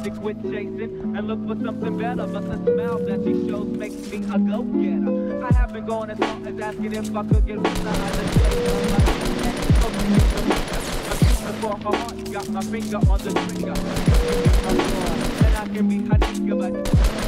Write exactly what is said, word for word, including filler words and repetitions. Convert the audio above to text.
to quit chasing and look for something better. But the smile that she shows makes me a go-getter. I have been going as long as asking if I could get with her. I'm shooting for her heart, got my finger on the trigger. And I can be hot, but